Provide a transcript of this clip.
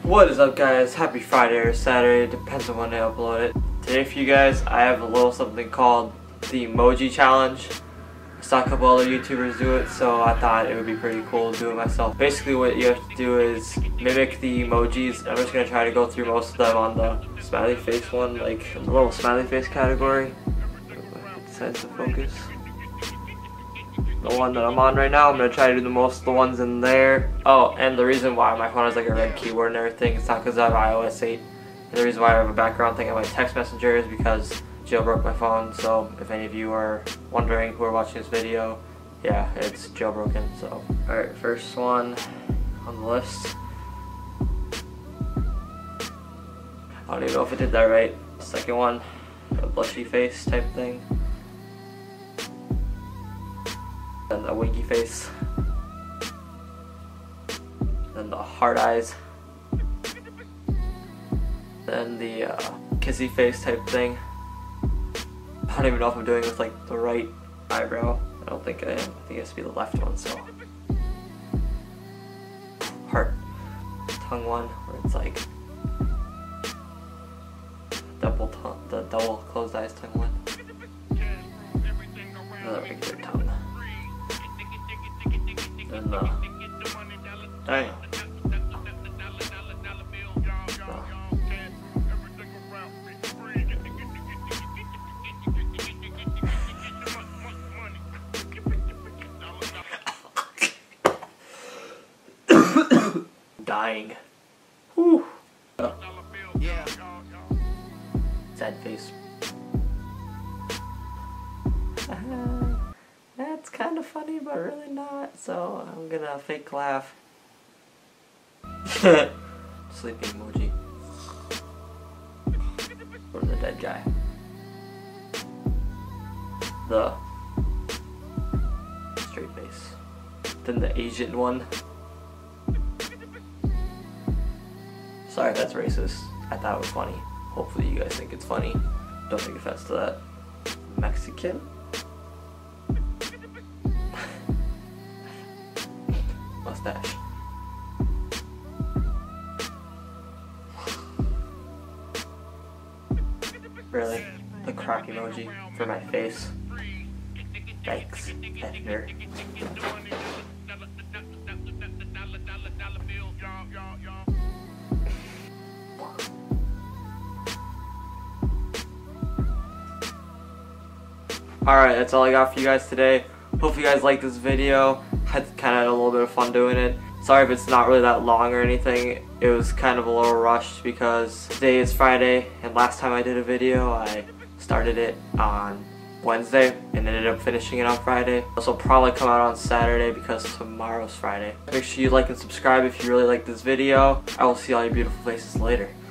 What is up, guys? Happy Friday or Saturday, depends on when I upload it. Today for you guys, I have a little something called the Emoji Challenge. I saw a couple other YouTubers do it, so I thought it would be pretty cool to do it myself. Basically what you have to do is mimic the emojis. I'm just going to try to go through most of them on the smiley face one, like the little smiley face category. Sense of focus. The one that I'm on right now, I'm going to try to do the most of the ones in there. Oh, and the reason why my phone has like a red keyboard and everything, it's not because I have iOS 8. And the reason why I have a background thing on my text messenger is because jailbroke my phone. So if any of you are wondering who are watching this video, yeah, it's jailbroken. So alright, first one on the list. I don't even know if I did that right. Second one, a blushy face type thing. Then the winky face. Then the hard eyes. Then the kissy face type thing. I don't even know if I'm doing with like the right eyebrow. I don't think I am. I think it has to be the left one, so. Heart tongue one, where it's like double tongue, the double closed eyes tongue one. Another regular tongue. And dang. Dying. Whew. Sad face. That's kind of funny, but really not. So I'm gonna fake laugh. Sleepy emoji. Or the dead guy. The straight face. Then the Asian one. Sorry if that's racist. I thought it was funny. Hopefully you guys think it's funny. Don't take offense to that. Mexican? Mustache. Really? The crock emoji for my face. Thanks, editor. Alright, that's all I got for you guys today. Hope you guys liked this video. Had a little bit of fun doing it. Sorry if it's not really that long or anything. It was kind of a little rushed because today is Friday and last time I did a video I started it on Wednesday and ended up finishing it on Friday. This will probably come out on Saturday because tomorrow's Friday. Make sure you like and subscribe if you really like this video. I will see all your beautiful faces later.